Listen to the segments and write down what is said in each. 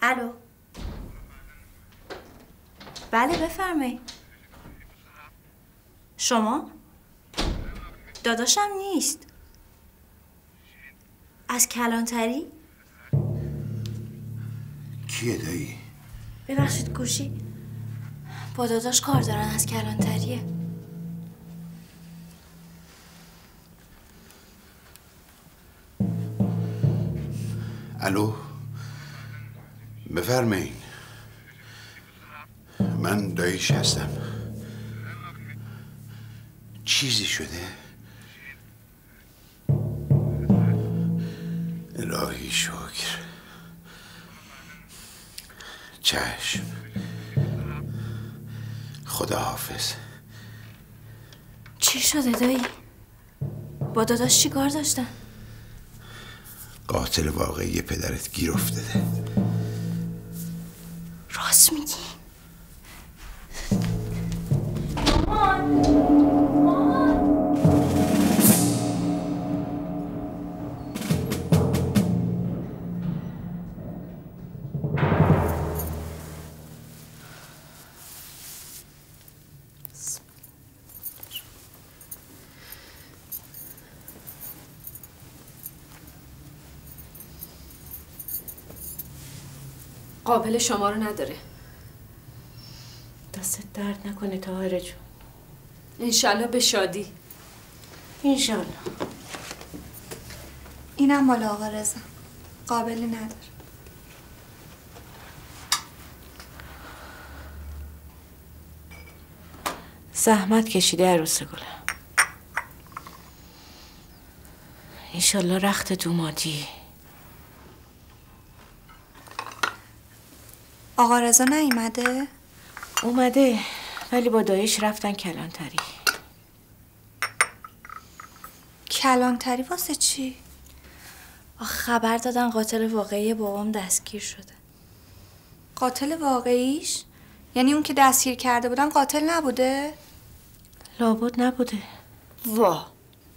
الو. بله بفرمایید. شما؟ داداشم نیست. از کلانتری؟ کیه دایی؟ ببخشید گوشی. با داداش کار دارن، از کلانتریه. الو بفرمایین. من داییش هستم. چیزی شده؟ الهی شکر. چشم. خدا حافظ. چی شده دایی؟ با داداش چی کار داشتن؟ قاتل واقعی پدرت گیر افتاده. راست میگی؟ قابل شما رو نداره. دستت درد نکنه طاهره جون. انشالله به شادی. انشالله. اینم مال آقا رضا. قابلی نداره. زحمت کشیده عروس گلم. انشالله رخت دومادی. آقا رضا نیومده؟ اومده ولی با دایش رفتن کلانتری. کلانتری واسه چی؟ خبر دادن قاتل واقعی بابام دستگیر شده. قاتل واقعیش؟ یعنی اون که دستگیر کرده بودن قاتل نبوده؟ لابد نبوده. وا.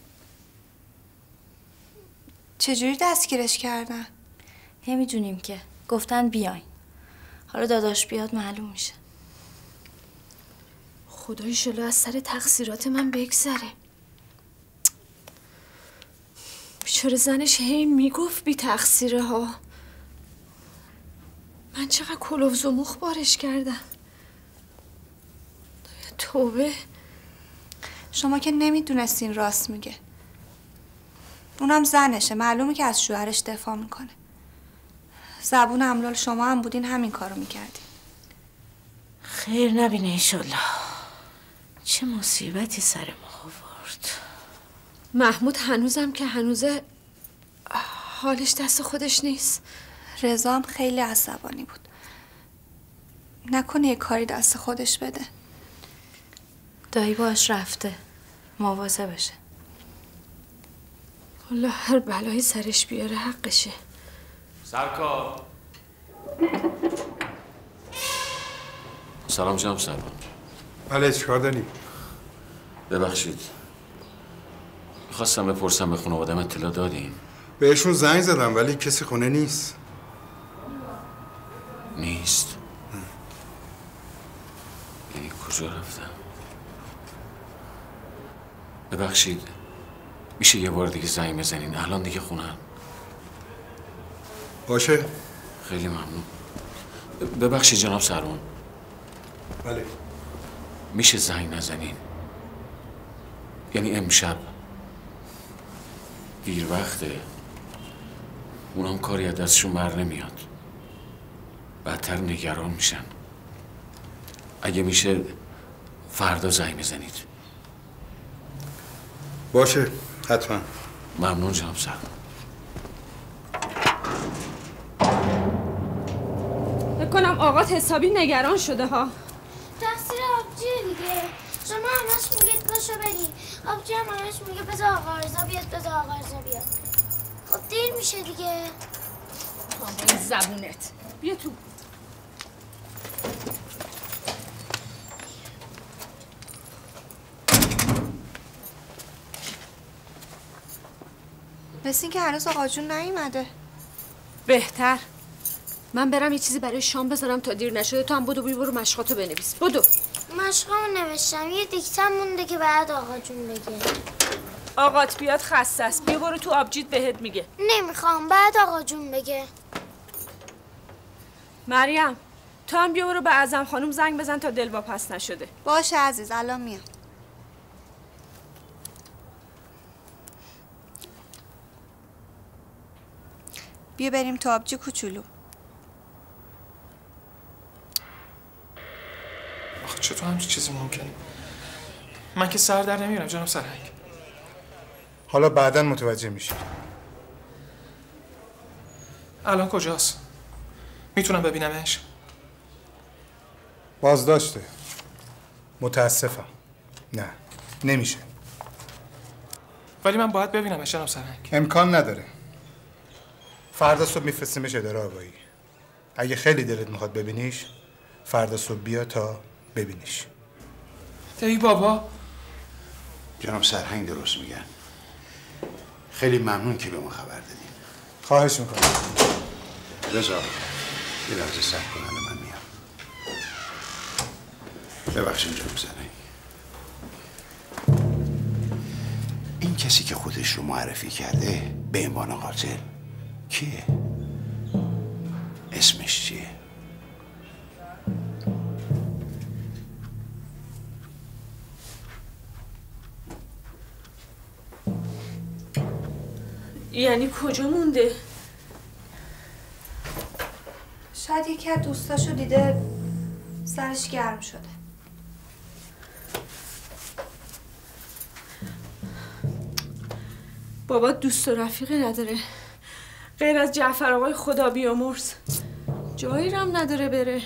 چجوری دستگیرش کردن؟ نمیدونیم که. گفتن بیاین. حالا داداش بیاد معلوم میشه. خدای شلو از سر تقصیرات من بگذره. بیچاره زنش هی میگفت بی تقصیره ها. من چقدر کلوف زموخ بارش کردم. توبه. شما که نمیدونستین راست میگه. اونم زنشه، معلومه که از شوهرش دفاع میکنه. زبون املال شما هم بودین همین کارو میکردین. خیر نبینه انشالله. چه مصیبتی سر ما آورد. محمود هنوزم که هنوزه حالش دست خودش نیست. رضا هم خیلی عصبانی بود. نکنه یه کاری دست خودش بده. دایی باش رفته. مواظب بشه. والله هر بلایی سرش بیاره حقشه. سرکار. سلام جناب سرکار. بله چیکار داریم؟ ببخشید. میخواستم بپرسم به خانواده‌ام اطلاع دادین؟ بهشون زنگ زدم ولی کسی خونه نیست. نیست؟ یعنی کجا رفتم؟ ببخشید میشه یه بار دیگه زنگ بزنین؟ الان دیگه خونم. باشه. خیلی ممنون. ببخشید جناب سروان. بله. میشه زنگ نزنین؟ یعنی امشب دیر وقته. اونام کاری از دستشون بر نمیاد. بدتر نگران میشن. اگه میشه فردا زنگ بزنید. باشه حتما. ممنون جناب سروان. بکنم آقات حسابی نگران شده ها. تقصیر آبجیه دیگه. شما همش میگید پاشو بریم. آبجی هم همش میگه بذار آقا رضا بیاد بذار آقا رضا بیاد. خب دیر میشه دیگه. با این زبونت بیا تو. مثل این که هنوز آقا جون نیومده. بهتر. من برم یه چیزی برای شام بذارم تا دیر نشده. تو هم برو مشقاتو بنویس. بدو. مشقامو نوشتم، یه دیکتم مونده که بعد آقا جون بگه. آقات بیاد خسته است. بیا برو تو آبجید بهت میگه. نمیخوام، بعد آقا جون بگه. مریم تو هم بیا برو به اعظم خانم زنگ بزن تا دلواپس نشده. باشه عزیز، الان میام. بیا بریم تو آبجی کوچولو. آخه چطور همچین چیزی ممکنه؟ من که سر در نمیارم جناب سرهنگ. حالا بعداً متوجه میشی. الان کجاست؟ میتونم ببینمش؟ بازداشته. متاسفم. نه نمیشه. ولی من باید ببینمش جناب سرهنگ. امکان نداره. فردا صبح میفرستیمش اداره آبایی. اگه خیلی دلت میخواد ببینیش فردا صبح بیا تا ببینیش. ای بابا. جناب سرهنگ درست میگن. خیلی ممنون که به ما خبر دادین. خواهش میکنم. رضا یه لحظه صبر کن، الان من میام. ببخشید جناب سرهنگ. این کسی که خودش رو معرفی کرده به عنوان قاتل کیه؟ اسمش چیه؟ یعنی کجا مونده؟ شاید یکی از دوستاشو دیده سرش گرم شده. بابا دوست و رفیقی نداره غیر از جعفر آقای خدا بیامرز. جایی رم نداره بره.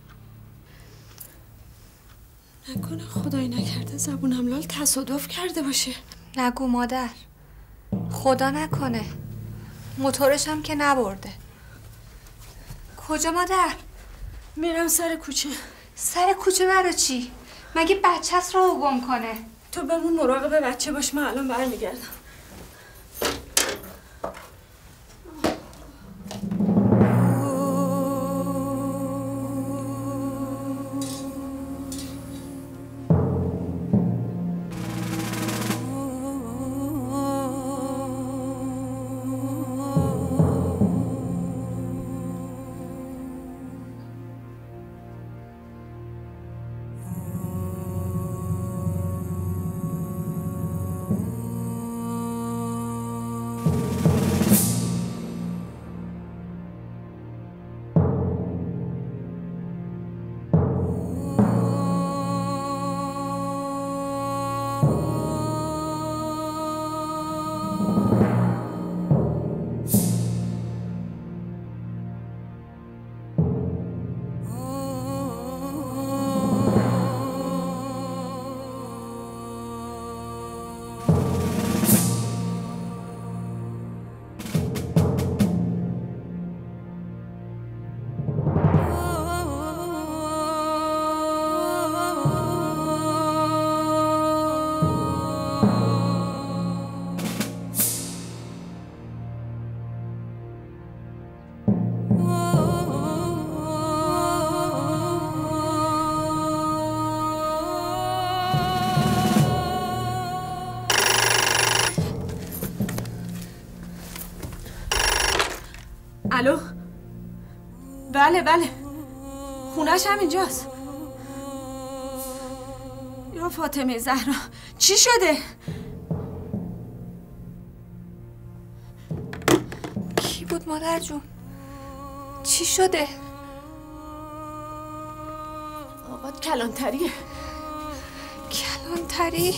نکنه خدایی نکرده زبون املال تصادف کرده باشه. نگو مادر، خدا نکنه. موتورش هم که نبرده. کجا مادر؟ میرم سر کوچه. سر کوچه برای چی؟ مگه بچه‌س رو گم کنه؟ تو بمون مراقب بچه باش، من الان برمیگردم. الو؟ بله خونش هم اینجاست. یا فاطمه زهرا چی شده؟ کی بود مادر جون؟ چی شده؟ آقات کلانتریه. کلانتری؟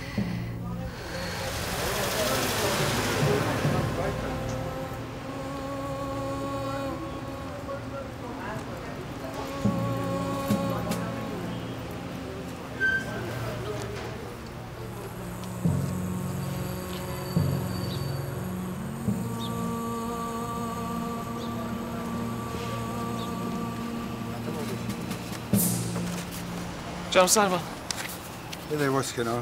جناب سروان یه لباس کنار.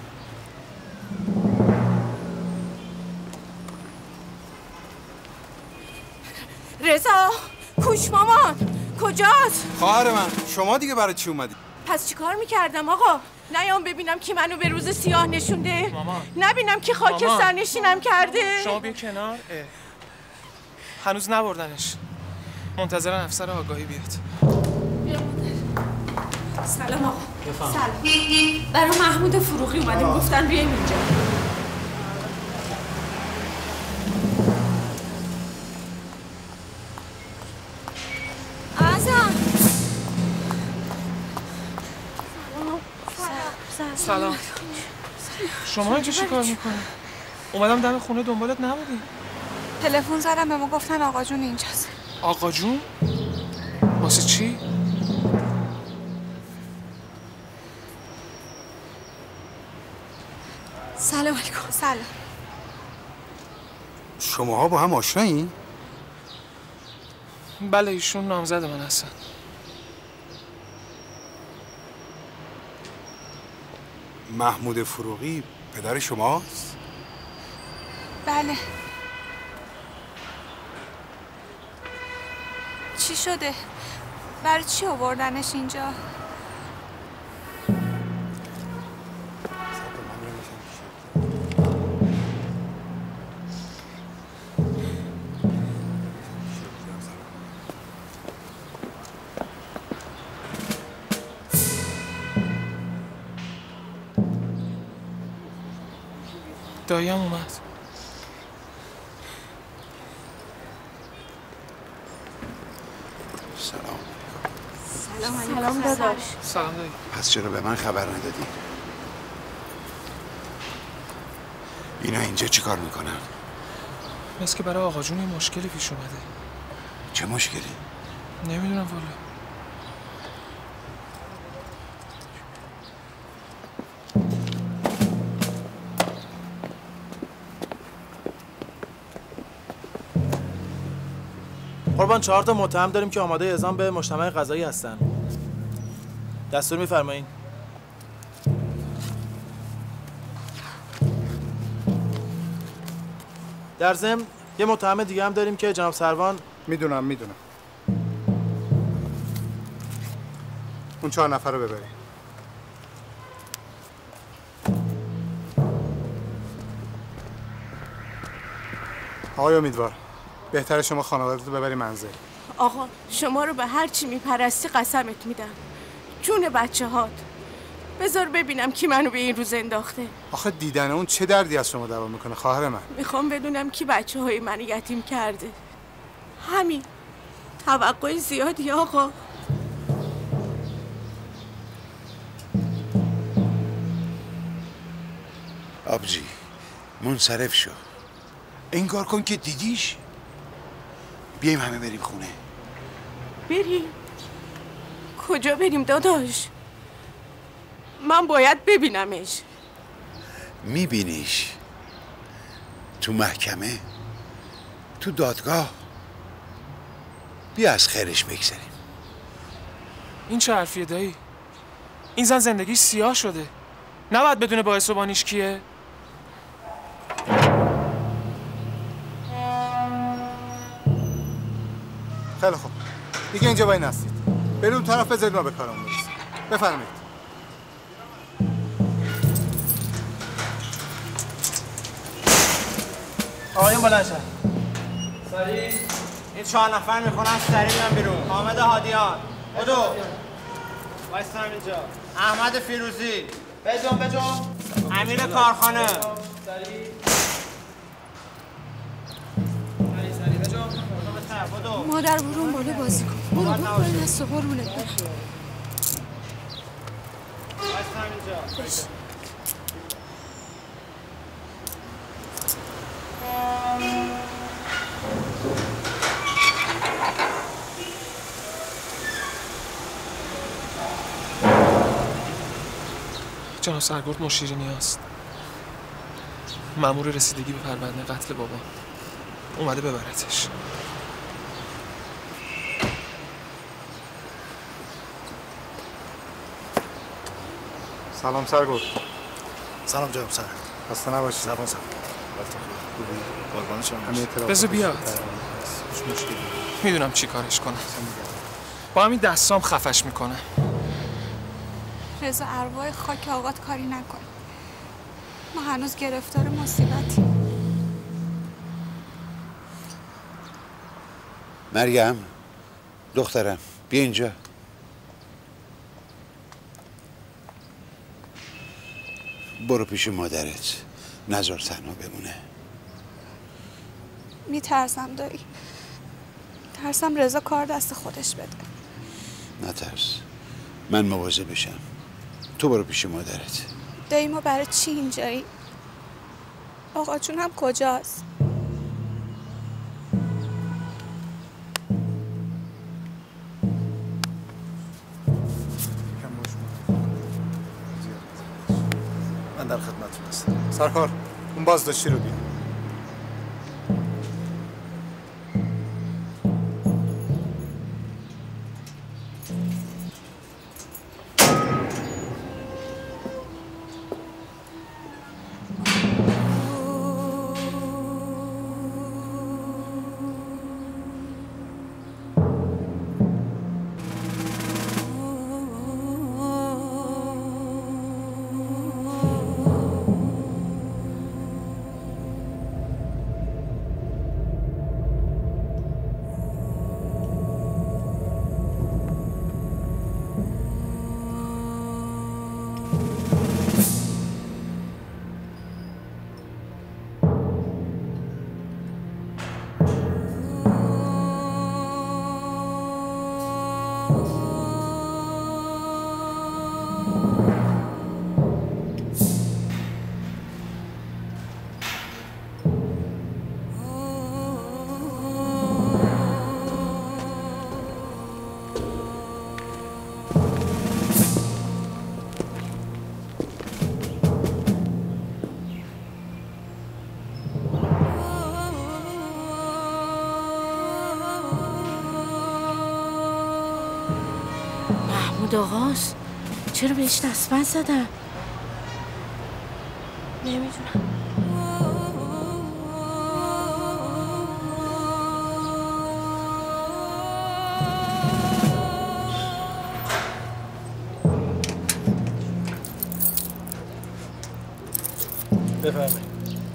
رضا کوش مامان کجاست؟ خواهر من شما دیگه برای چی اومدی؟ پس چیکار میکردم آقا؟ نیام ببینم کی منو به روز سیاه نشونده؟ مامان نبینم کی خاک سرنشینم کرده؟ شما بیا کنار. هنوز نبردنش. منتظرن افسر آگاهی بیاد. بیا مادر. سلام آقا. سلام. برای محمود فروغی اومدیم گفتن بیایم اینجا. سلام. شما اینجا چی کار میکنی؟ اومدم دم خونه دنبالت نبودی. تلفن زدم به ما گفتن آقا جون اینجاست. آقا جون؟ واسه چی؟ سلام علیکم. سلام. شماها با هم آشنایین؟ بله ایشون نامزد من هستن. محمود فروغی پدر شماست؟ بله. چی شده؟ برای چی آوردنش اینجا؟ داییم اومد. سلام داداش. سلام دایی. پس چرا به من خبر ندادی؟ اینا اینجا چی کار میکنن؟ مثل که برای آقا جون یه مشکلی پیش اومده. چه مشکلی؟ نمیدونم والا. قربان 4 تا متهم داریم که آماده اعزام به مجتمع قضایی هستن. دستور می‌فرمایید. در ضمن یه متهم دیگه هم داریم که جناب سروان. میدونم اون 4 نفر رو ببرید. آقای امیدوار بهتره شما خانواده‌تو ببری منزل. آقا شما رو به هر چی میپرستی قسمت میدم. جون بچه هات. بذار ببینم کی منو به این روز انداخته. آخه دیدن اون چه دردی از شما دوا میکنه خواهر من؟ میخوام بدونم کی بچه های من یتیم کرده. همین. توقع زیادی آقا. آبجی منصرف شو. انگار کن که دیدیش. بیایم همه بریم خونه. بریم؟ کجا بریم داداش؟ من باید ببینمش. میبینیش تو محکمه، تو دادگاه. بیا از خیرش بگذریم. این چه حرفیه دایی؟ این زن زندگیش سیاه شده. نباید بدون باعث و بانیش کیه؟ خیلی خوب دیگه اینجا وای نستید. برید اون طرف بذارید ما به کارمون برسیم. بفرمایید. آقایون بلند شد. سریع این 4 نفر میخونن سریع بیان بیرون. حامد هادیان بدو وایسا اینجا. احمد فیروزی بجون امیر کارخانه سریع مادر برون بالا بازی کن. برو برو دست قربونت برم. وایسا اینجا. جناب سرگرد مشیری نیاست. مأمور رسیدگی به پرونده قتل بابا اومده ببرتش. سلام سرگرد. سلام جناب سر. خسته نباشید. سلام. قربان شما. بذار بیاد. میدونم چی کارش کنم. با همین دستام خفش میکنه. رضا ارواح خاک آقات کاری نکن. ما هنوز گرفتار مصیبتیم. مریم دخترم بیا اینجا. برو پیش مادرت، نذار تنها بمونه. میترسم دایی. ترسم رضا کار دست خودش بده. نترس، من مواظبشم. تو برو پیش مادرت. دایی ما برای چی اینجایی؟ آقا جون هم کجاست؟ من در خدمتتون هستم. سرکار اون بازداشتی رو بیا. محمود آقاست؟ چرا بهش دستبند زدن؟ نمیدونم. بفرمایید.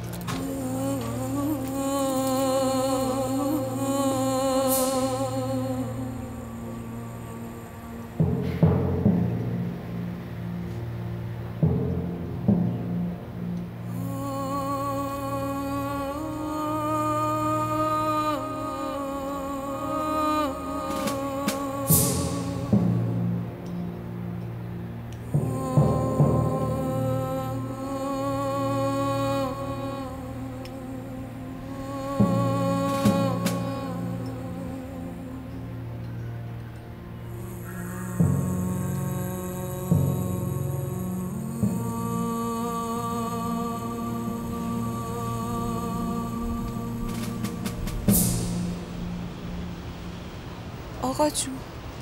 آقا جون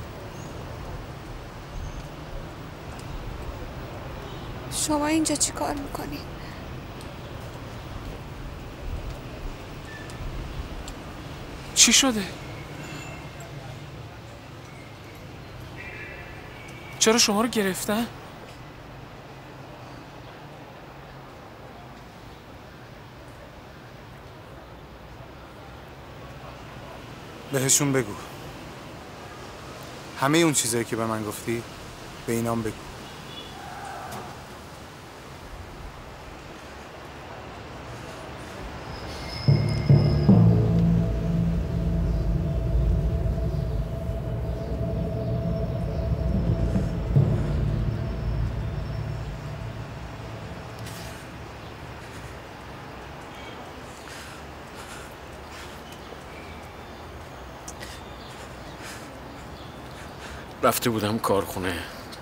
شما اینجا چی کار میکنی؟ چی شده؟ چرا شما رو گرفتن؟ بهشون بگو همه اون چیزایی که به من گفتی به اینام بگو. رفته بودم کارخونه،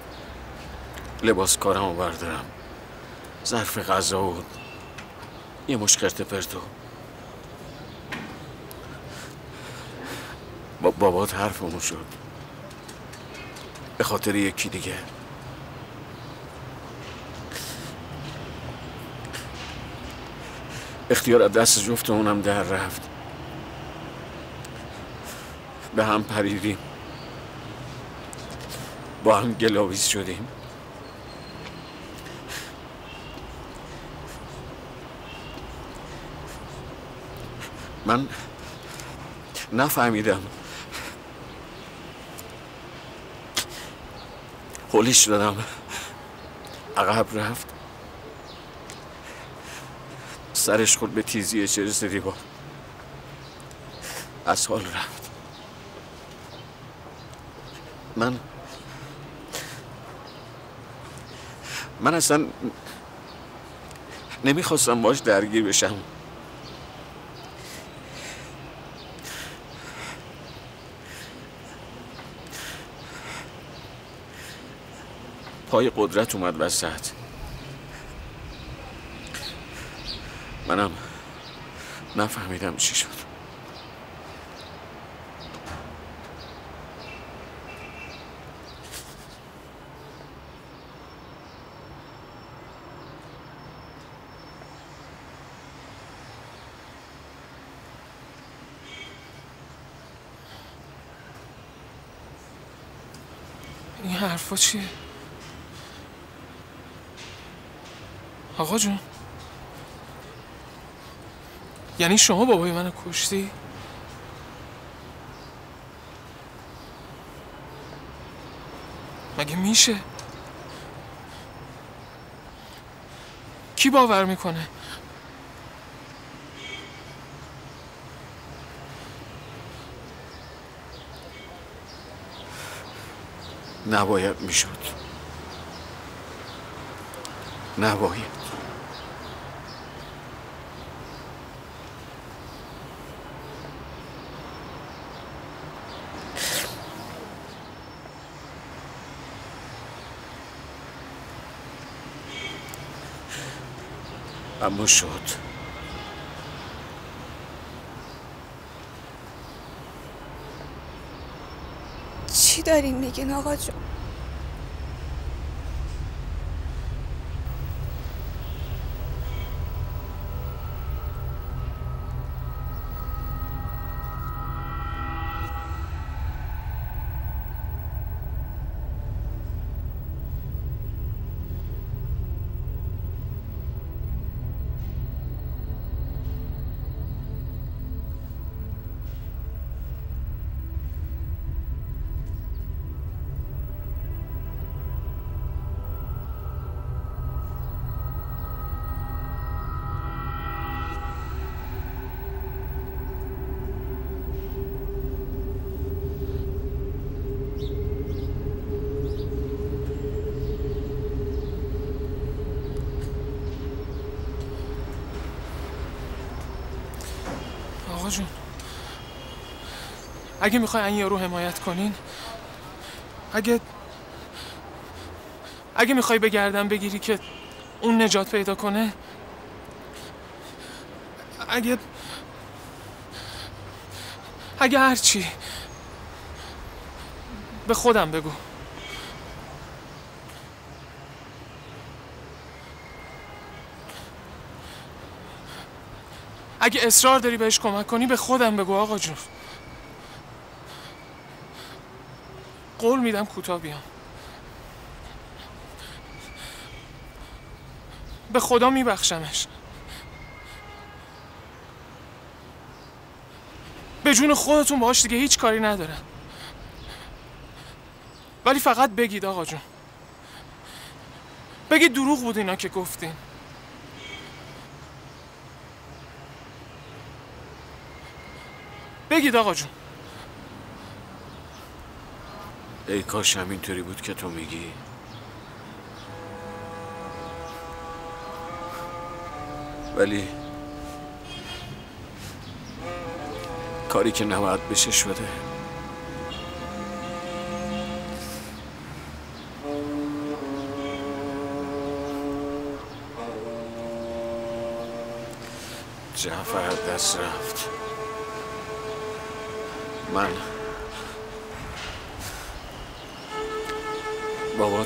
لباس کارمو بردارم، ظرف غذا و یه مش خرت پرتو. با بابات حرفمون شد به خاطر یکی دیگه. اختیار از دست جفتمونم در رفت. به هم پریدیم، با هم گلاویز شدیم. من نفهمیدم، هلش دادم، عقب رفت، سرش خورد به تیزی چرس دیوار، از حال رفت. من اصلا نمیخواستم باش درگیر بشم. پای قدرت اومد وسط. منم نفهمیدم چی شد. این حرفا چیه؟ آقا جون، یعنی شما بابای منو کشتی؟ مگه میشه؟ کی باور میکنه؟ نباید میشد، نباید. اما شد. چی دارین میگین آقا جون؟ آقا جون، اگه میخوای این یارو حمایت کنین، اگه میخوای به گردن بگیری که اون نجات پیدا کنه، اگه هرچی، به خودم بگو. اگه اصرار داری بهش کمک کنی، به خودم بگو آقا جون. قول میدم کوتاه بیام. به خدا میبخشمش. به جون خودتون باهاش دیگه هیچ کاری ندارم. ولی فقط بگید آقا جون. بگید دروغ بود اینا که گفتین. بگید آقا جون. ای کاش همینطوری بود که تو میگی. ولی کاری که نباید بشه شده. جعفر دست رفت. من بابا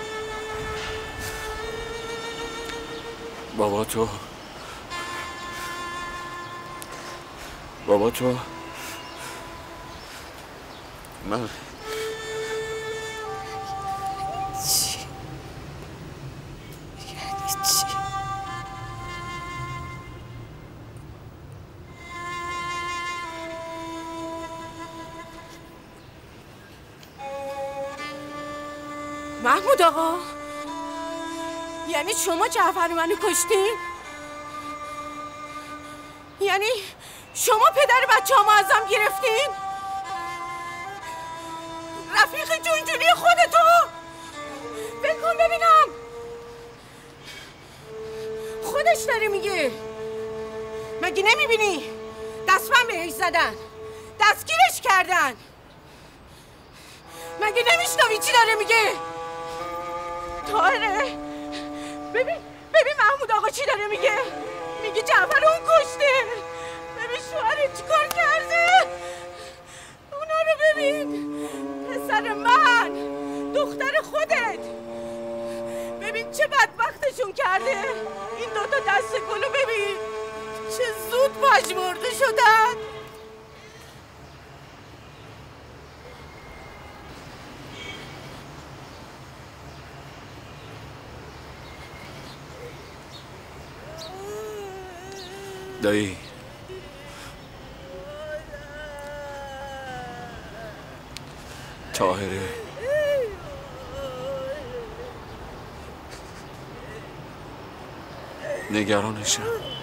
تو بابا تو من چی؟ یعنی چی؟ محمود آقا، یعنی شما جعفر منو کشتین؟ یعنی شما پدر بچه ها ازم گرفتین؟ رفیق جونجونی خودتو؟ بکن ببینم. خودش داره میگه. مگه نمیبینی؟ دستم بهش زدن، دستگیرش کردن. مگه نمیشنوی چی داره میگه؟ طاهره، ببین محمود آقا چی داره میگه؟ میگه جعفر اون کشته. ببین شوهرت چیکار کرده. اونا رو ببین، پسر من، دختر خودت. ببین چه بدبختشون کرده. این دوتا دست گلو ببین چه زود پژمرده شدن. دایی طاهره نگرانشم،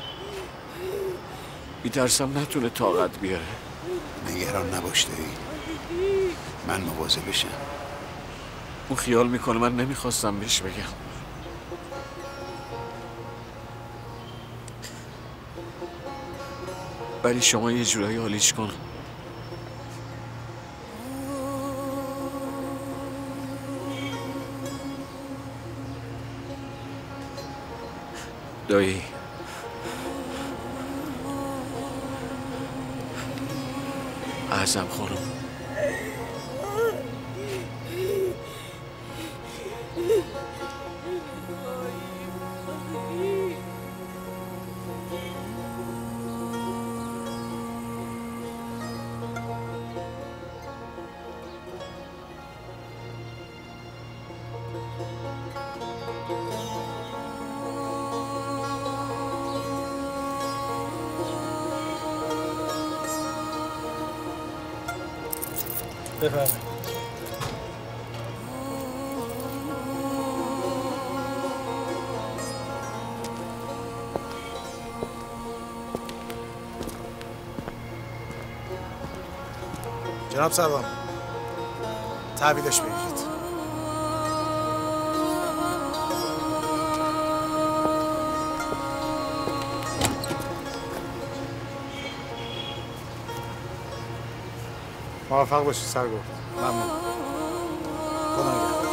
میترسم نتونه طاقت بیاره. نگران نباش دایی، من مواظبشم. اون خیال میکنه من نمیخواستم بهش بگم. ولی شما یه جورایی حالیش کن. دایی اعظم خانم بفرمایید. جناب سروان، تحویلش بگیرید. موفق باشید سرگرد. ممنون. خدا نگهدار.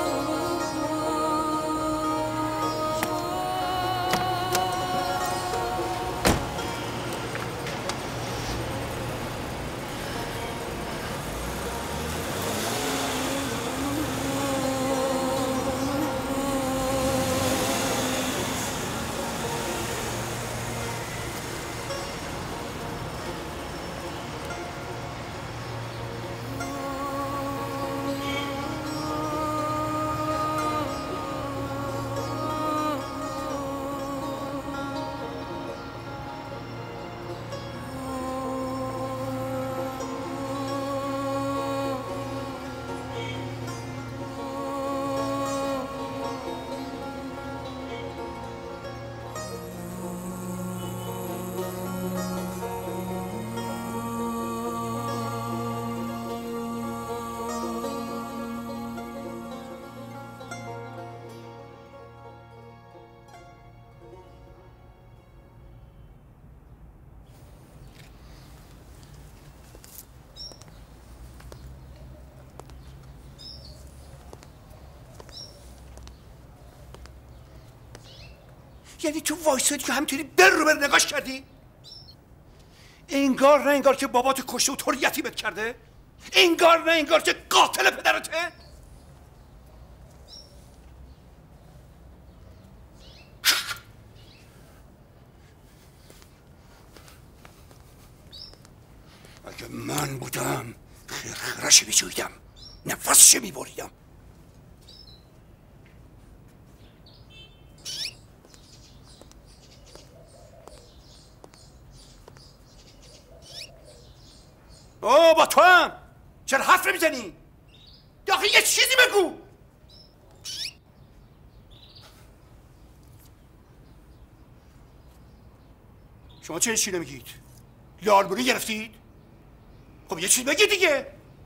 یعنی تو وایسادی که همینطوری بر رو بر نگاش کردی؟ انگار نه انگار که بابات کشته و تو رو یتیمت کرده؟ انگار نه انگار که قاتل پدرته؟ اگه من بودم خرخرش میجویدم، نفسش میبریدم. اوه با تو هم چرا حرف نمیزنی؟ آخه یه چیزی بگو. شما چه چی نمیگید؟ لالبونی گرفتید؟ خب یه چیز بگید دیگه.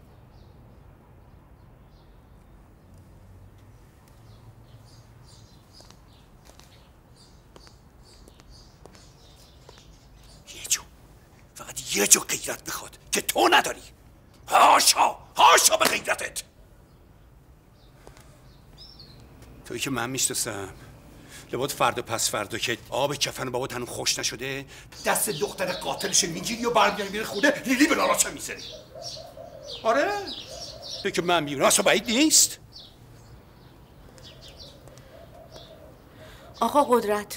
فقط یه جو غیرت بخواد که تو نداری. هاشا هاشا به غیرتت. تویی که من میشناسم، لابد فردا پس فردا که آب کفن بابات هنوز خوش نشده دست دختر قاتلش میگیری و برمیاری میره خونه لیلی به لالاچه میزنی. آره تویی که من میبینم اصلا بعید نیست. آقا قدرت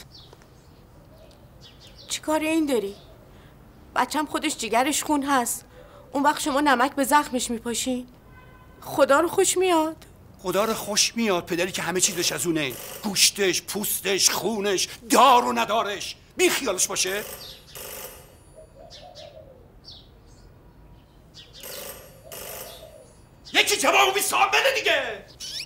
چی کار این داری؟ بچم خودش جگرش خون هست، اون وقت شما نمک به زخمش میپاشین؟ خدا رو خوش میاد؟ خدا رو خوش میاد پدری که همه چیزش از اونه، گوشتش، پوستش، خونش، دار و ندارش، بی خیالش باشه. یکی جوابو بی سوال بده دیگه.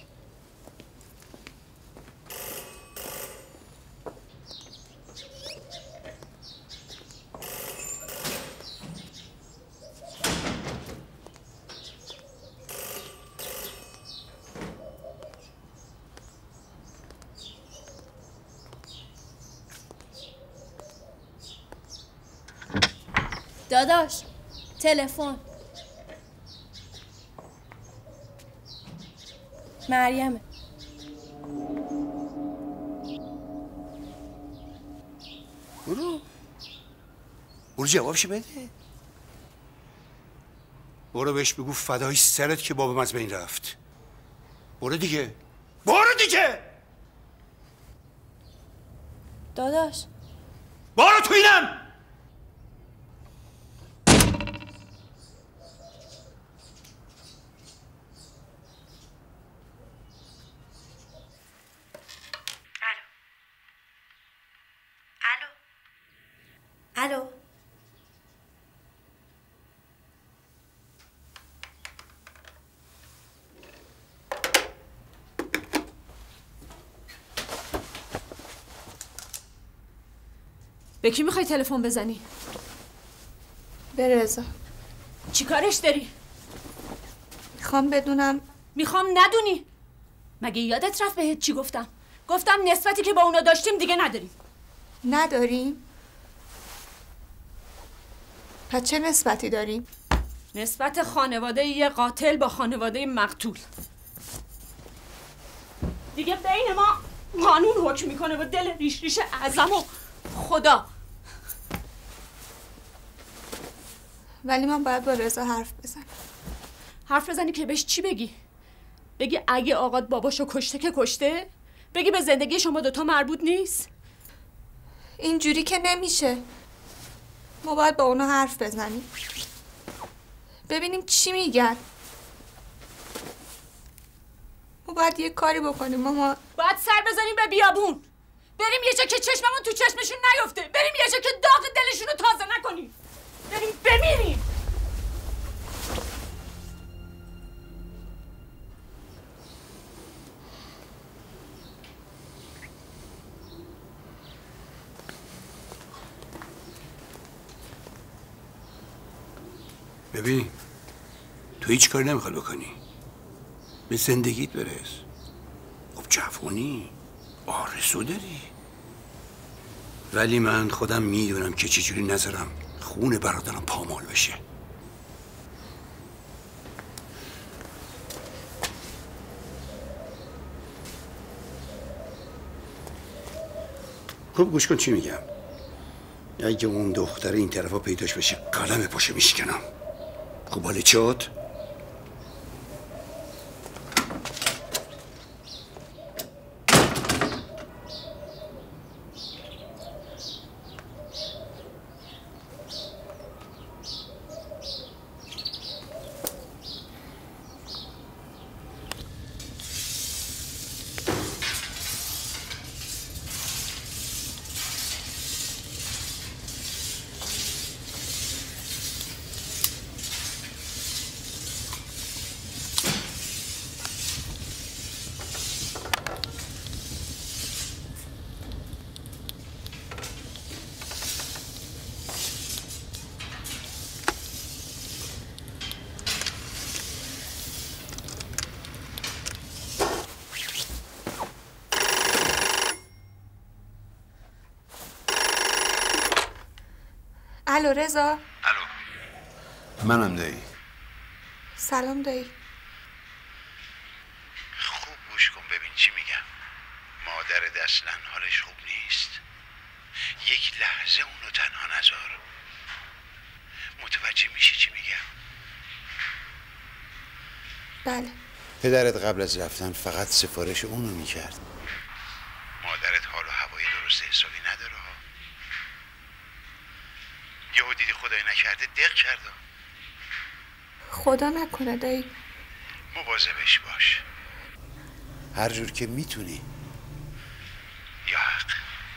داداش تلفن. مریمه. برو جوابشو بده. برو بهش بگو فدای سرت که بابام از بین رفت. برو دیگه. برو دیگه. داداش برو تو اینم. الو. به کی میخوای تلفن بزنی؟ به رضا. چی کارش داری؟ میخوام بدونم. میخوام ندونی. مگه یادت رفت بهت چی گفتم؟ گفتم نسبتی که با اونا داشتیم دیگه نداریم. نداریم؟ پس چه نسبتی داریم؟ نسبت خانواده یه قاتل با خانواده مقتول. دیگه بین ما قانون حکم میکنه و دل ریش ریش اعظم و خدا. ولی من باید با رضا حرف بزنم. حرف بزنی که بهش چی بگی؟ بگی اگه آقات باباشو کشته که کشته؟ بگی به زندگی شما دوتا مربوط نیست؟ اینجوری که نمیشه. ما باید با اونا حرف بزنیم، ببینیم چی میگن. ما باید یه کاری بکنیم. ما باید سر بزنیم به بیابون، بریم یه جا که چشممون تو چشمشون نیفته، بریم یه جا که داغ دلشون رو تازه نکنیم، بریم بمیریم. ببین تو هیچ کاری نمیخواد بکنی، به زندگیت برس. خب جوونی آرزو داری، ولی من خودم میدونم که چجوری نذارم خون برادرم پامال بشه. خب گوش کن چی میگم. اگه اون دختر این طرفا پیداش بشه قلم پاشه میشکنم. خب حالی چاد؟ الو رضا. الو منم دایی. سلام دایی. خوب گوش کن ببین چی میگم. مادرت اصلا حالش خوب نیست. یک لحظه اونو تنها نذار. متوجه میشی چی میگم؟ بله. پدرت قبل از رفتن فقط سفارش اونو میکرد. مادرت حال و هوای درست حسابی نداره ها. یهو دیدی خدای نکرده دق کرده. خدا نکنه دایی. مواظبش باش. هر جور که میتونی. یا حق.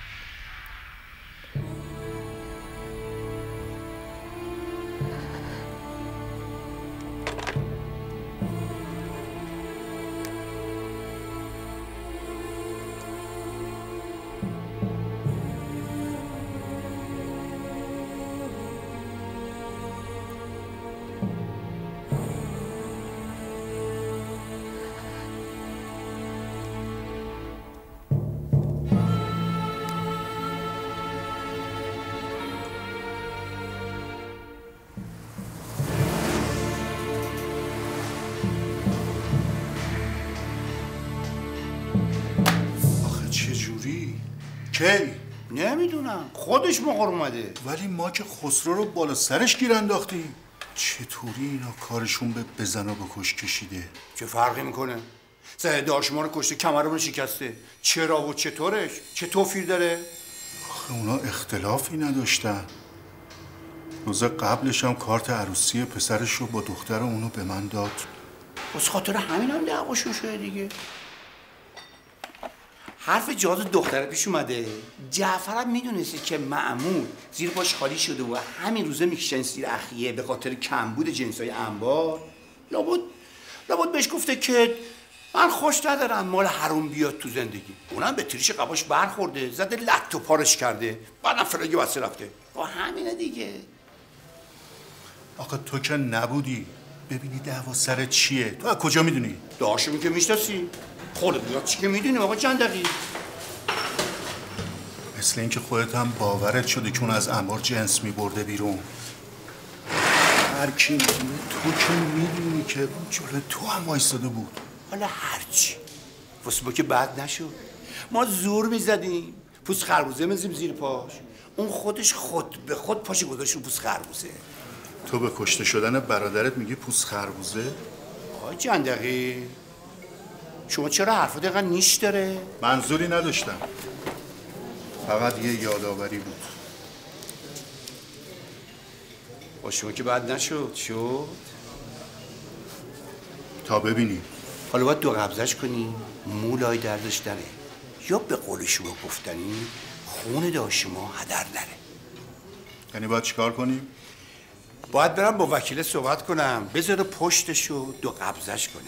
کی؟ نمیدونم خودش مقر اومده. ولی ما که خسرو رو بالا سرش گیر انداختیم. چطوری اینا کارشون به بزن و بکش کشیده؟ چه فرقی میکنه؟ زه داشما رو کشته کمرمون شکسته. چرا و چطورش؟ چه توفیر داره؟ آخه اونا اختلافی نداشتن. روز قبلش هم کارت عروسی پسرش رو با دختر اونو به من داد. بس خاطر همین هم دعواشون شده دیگه. حرف جهاز دختره پیش اومده. جعفر هم میدونسته که مأمون زیر باش خالی شده و همین روزه میکشن زیر اخیه به خاطر کمبود جنسای انبار. لابد بهش گفته که من خوش ندارم مال حروم بیاد تو زندگی. اونم به تریش قباش برخورده، زده لط و پارش کرده، بعدم فلگی واسه رفته. با همینه دیگه. آخه تو که نبودی ببینی دعوا سر چیه؟ تو از کجا میدونی؟ داشمی که میشناسی. خودت بیاد چی که میدونی آقا چندقی؟ مثل اینکه خودت هم باورت شده که اون از انبار جنس میبرده بیرون. هر کی میدونه تو که میدونی که اون جلو تو هم وایستاده بود. حالا هرچی واسه ما که بد نشد. ما زور میزدیم پوست خربوزه میزیم زیر پاش. اون خودش خود به خود پاش گذاشت رو پوست خربوزه. تو به کشته شدن برادرت میگی پوست خربوزه؟ آقای جندقی شما چرا حرفا دقیقا نیش داره؟ منظوری نداشتم، فقط یه یادآوری بود. با شما که بد نشد. شد تا ببینی. حالا باید دو قبضش کنی مولای دردش داره، یا به قول شما گفتنی خون داشما هدر نره. یعنی باید چیکار کنیم؟ باید برم با وکیل صحبت کنم بذاره پشتشو دو قبضش کنه.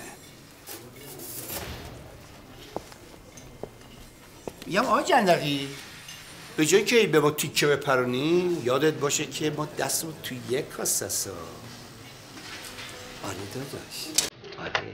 میگم آقای جندقی به جایی که به ما تیکه بپرونی یادت باشه که ما دستمون توی یک کاسه است. آره داداش آره.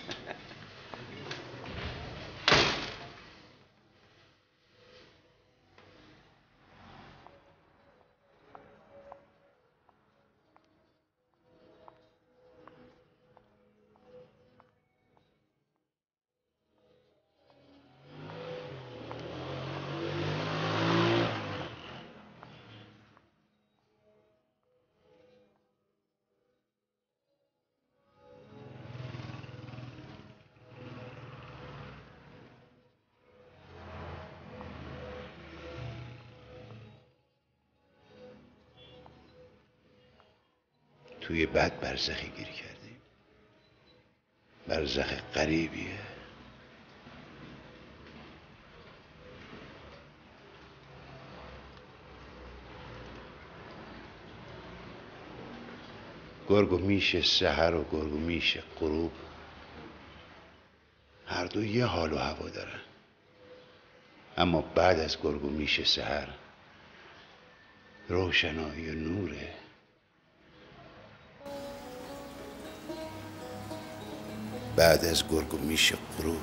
توی بد برزخی گیر کردیم. برزخ غریبیه. گرگ و میش سحر و گرگ و میش غروب هر دو یه حال و هوا دارن، اما بعد از گرگ و میش سحر روشنایی و نوره. بعد از گرگ و میش غروب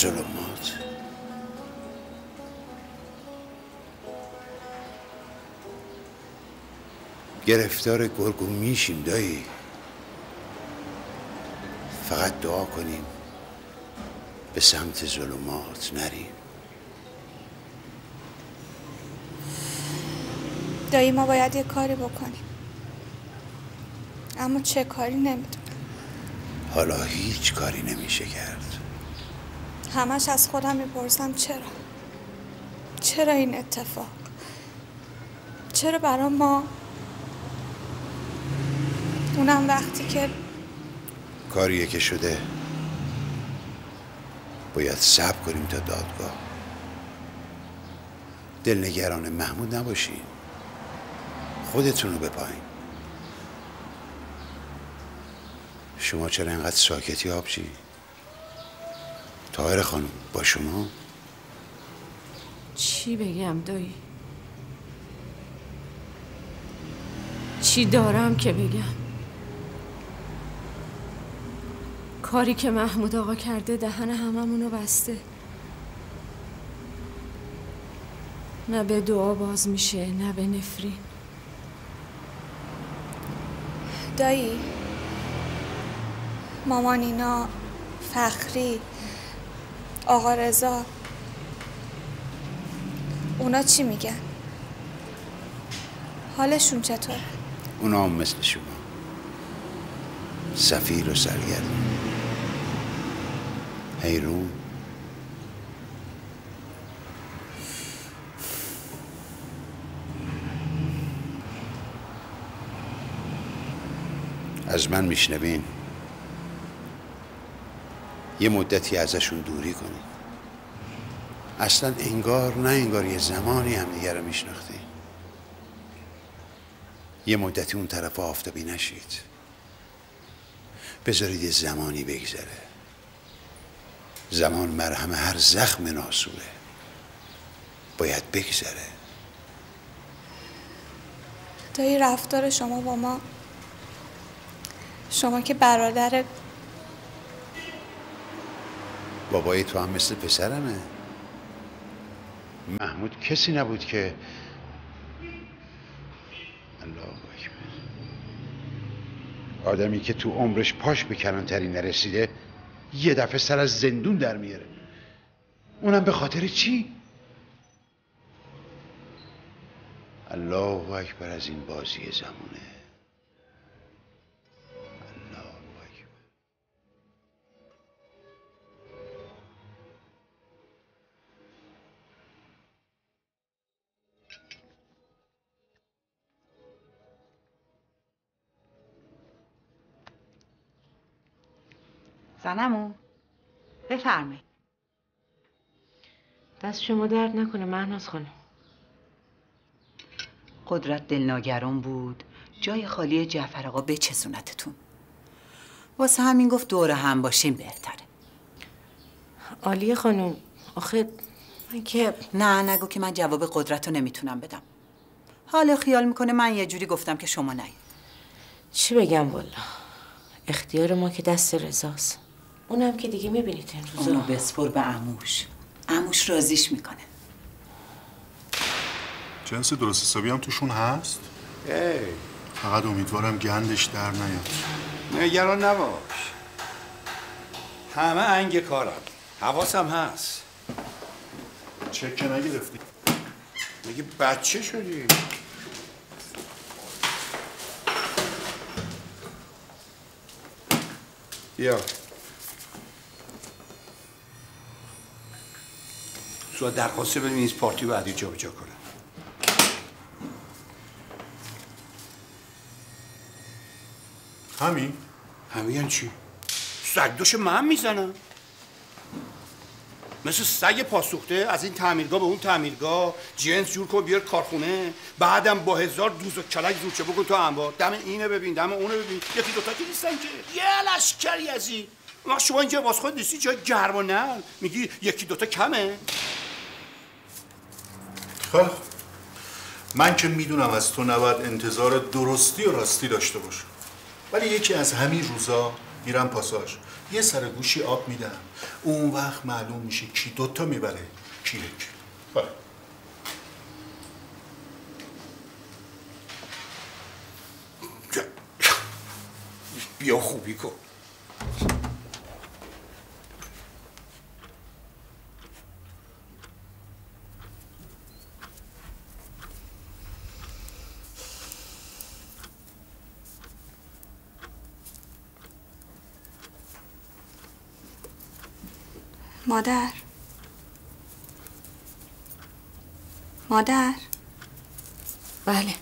ظلمات. گرفتار گرگ و میشیم دایی. فقط دعا کنیم به سمت ظلمات نریم. دایی ما باید یه کاری بکنیم، اما چه کاری نمیدونم. حالا هیچ کاری نمیشه کرد. همش از خودم میپرسم چرا این اتفاق؟ چرا برا ما؟ اونم وقتی که کاریه که شده باید صبر کنیم تا دادگاه. دلنگران محمود نباشین، خودتونو بپایین. شما چرا اینقدر ساکتی آبجی؟ طاهر خانم با شما؟ چی بگم دایی؟ چی دارم که بگم؟ کاری که محمود آقا کرده دهن هممونو بسته. نه به دعا باز میشه نه به نفرین. دایی مامان اینا، فخری، آقا رضا، اونا چی میگن؟ حالشون چطوره؟ اونا هم مثل شما سفیر و سرگردون، حیرون. از من میشنوین یه مدتی ازشون دوری کنین. اصلا انگار نه انگار یه زمانی هم دیگه رو میشناختین. یه مدتی اون طرف آفتابی نشید. بذارید یه زمانی بگذره. زمان مرهم هر زخم ناسوره. باید بگذره. دایی رفتار شما با ما، شما که برادر بابای تو هم مثل پسرمه. محمود کسی نبود که الله اکبر، آدمی که تو عمرش پاش به کلانتری نرسیده یه دفعه سر از زندون در میاره، اونم به خاطر چی؟ الله اکبر از این بازی زمونه. زنمو بفرمایید. دست شما درد نکنه مهناز خانم. قدرت دلناگران بود جای خالی جعفر آقا بچسونتتون. واسه همین گفت دور هم باشیم بهتره. عالیه خانم. آخه من که نه نگو که من جواب قدرت رو نمیتونم بدم. حالا خیال میکنه من یه جوری گفتم که شما نید. چی بگم والا، اختیار ما که دست رضاست. اونم که دیگه میبینید این روزا. اونو بسپر به عموش. عموش راضیش میکنه. جنس درست حسابی هم توشون هست؟ فقط امیدوارم گندش در نیاد. نگران نباش، همه انگ کارم، حواسم هست. چک که نگرفتی؟ میگه بچه شدی. بیا سوال درخواسته بنویس پارتی بعدی جا به جا کنه. همین؟ همین چی؟ سگ دوش من میزنم مثل سگ پاسوخته از این تعمیرگاه به اون تعمیرگاه جنس جور کن بیار کارخونه، بعدم با 1000 دوز و کلک زورچه بکن تو انبار. دم اینه ببین دم اونه ببین، یکی دوتا که نیستن که یه لشکری از این. وقت شما اینجا واسه خود نیستی جای گرم و نل میگی یکی دوتا کمه. خب من که میدونم از تو نباید انتظار درستی و راستی داشته باشم، ولی یکی از همین روزا میرم پاساژ یه سر گوشی آب میدم، اون وقت معلوم میشه کی دوتا میبره کی یک. بیا خوبی کن. مادر مادر. بله.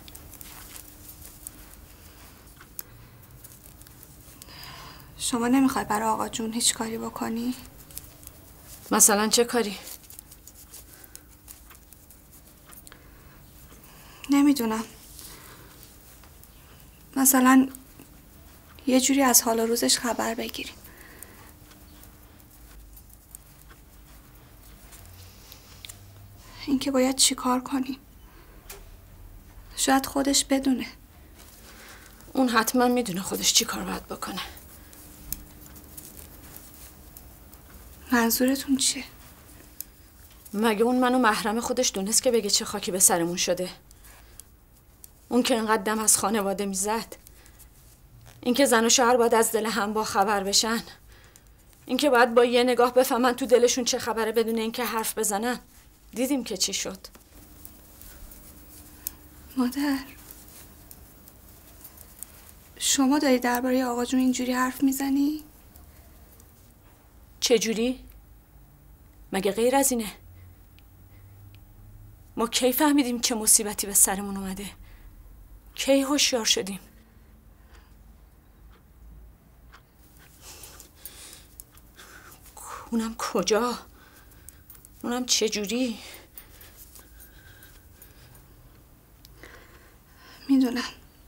شما نمیخوای برای آقا جون هیچ کاری بکنی؟ مثلا چه کاری؟ نمیدونم. مثلا یه جوری از حال و روزش خبر بگیریم. اینکه باید چی کار کنیم. شاید خودش بدونه. اون حتما میدونه خودش چی کار باید بکنه. منظورتون چیه؟ مگه اون منو محرم خودش دونست که بگه چه خاکی به سرمون شده؟ اون که انقدر دم از خانواده میزد، این که زن و شوهر باید از دل هم با خبر بشن، این که باید با یه نگاه بفهمن تو دلشون چه خبره بدون اینکه حرف بزنن. دیدیم که چی شد. مادر، شما داری درباره آقا جون اینجوری حرف میزنی؟ چه جوری؟ مگه غیر از اینه؟ ما کی فهمیدیم چه مصیبتی به سرمون اومده؟ کی هوشیار شدیم؟ اونم کجا؟ اونم چه جوری؟ میدونم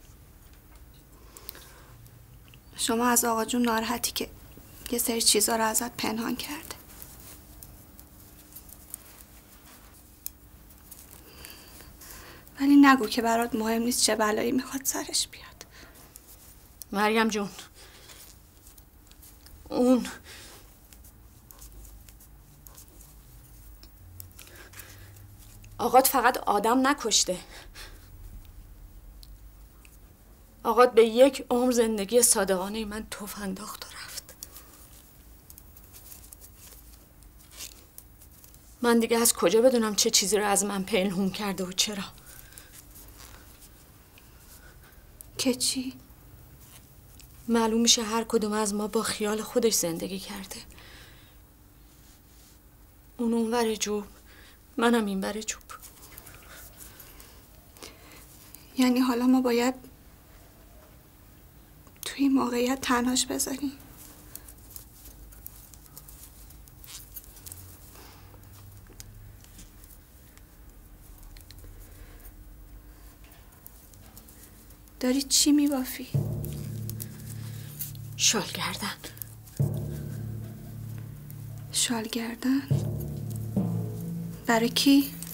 شما از آقا جون ناراحتی که یه سری چیزا رو ازت پنهان کرده. ولی نگو که برات مهم نیست چه بلایی میخواد سرش بیاد. مریم جون، اون آقات فقط آدم نکشته. آقات به یک عمر زندگی صادقانه من توف انداخت و رفت. من دیگه از کجا بدونم چه چیزی رو از من پنهون کرده و چرا؟ که چی؟ معلوم میشه هر کدوم از ما با خیال خودش زندگی کرده. اون اونور جوب، منم این بر جوب. یعنی حالا ما باید توی این موقعیت تنهاش بذاریم؟ داری چی میبافی؟ شال گردن. شال گردن؟ برای کی؟